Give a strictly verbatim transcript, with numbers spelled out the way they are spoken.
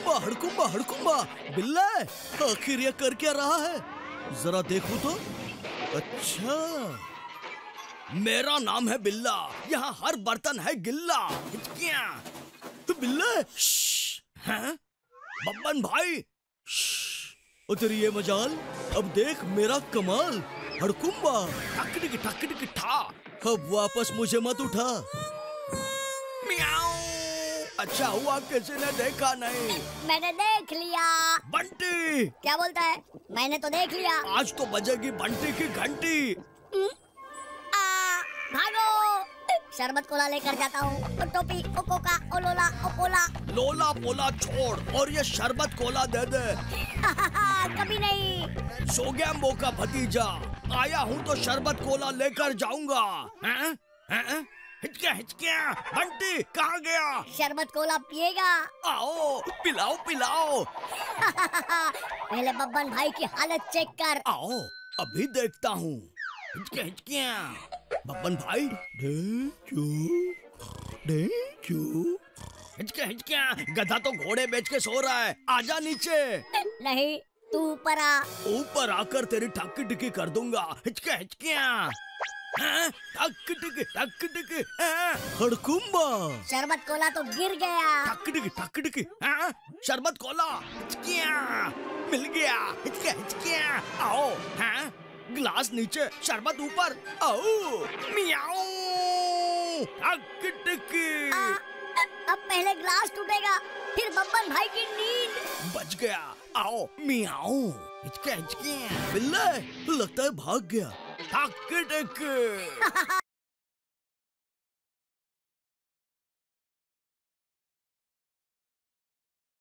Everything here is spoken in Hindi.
हड़कुम्बा हड़कुम्बा हड़कुम्बा। बिल्ले, आखिर ये कर क्या रहा है? जरा देखूं तो। अच्छा, मेरा नाम है बिल्ला, यहाँ हर बर्तन है गिल्ला। हिचकियाँ। तो बिल्ले, हैं? बब्बन भाई, ओ तेरी ये मजाल, अब देख मेरा कमाल। हड़कुम्बा टकटिक टकटिक ठा, अब वापस मुझे मत उठा। मियाऊ। अच्छा हुआ किसी ने देखा नहीं। मैंने देख लिया। बंटी, क्या बोलता है? मैंने तो देख लिया। आज तो बजेगी बंटी की घंटी। आ, भागो। शरबत कोला लेकर जाता हूँ। ओ टोपी, ओ कोका, ओ लोला, ओ पोला। लोला पोला छोड़ और ये शरबत कोला दे दे। कभी नहीं। सोगैम्बो का भतीजा, आया हूँ तो शरबत कोला लेकर जाऊंगा। हैं? हैं? हिचकिया हिचकिया, बंटी कहाँ गया? शरबत कोला पिएगा? आओ पिलाओ पिलाओ। पहले बब्बन भाई की हालत चेक कर। आओ अभी देखता हूँ। हिचकिया हिचकिया, बब्बन भाई डेंचू डेंचू। हिचकिया हिचकिया, गधा तो घोड़े बेच के सो रहा है, आजा नीचे। नहीं, तू ऊपर आ। ऊपर आकर तेरी ठक्की टिक्की कर दूंगा। हिचकिया हिचकिया, ठक्की टिक्की ठक्की टिक्की। हड़कुम्बा, शरबत कोला तो गिर गया। ठक्की टिक्की ठक्की टिक्की, शरबत कोला। हिचकिया, मिल गया। हिचकिया हिचकिया, आओ। हैं? गिलास नीचे, शरबत ऊपर। आओ मियाऊ, ठक्की टिक्की। अब पहले ग्लास टूटेगा, फिर बब्बन भाई की नींद। बच गया। आओ मियाऊ। हिचकिया हिचकिया, बिल्ले लगता है भाग गया। ठक्की टिक्की।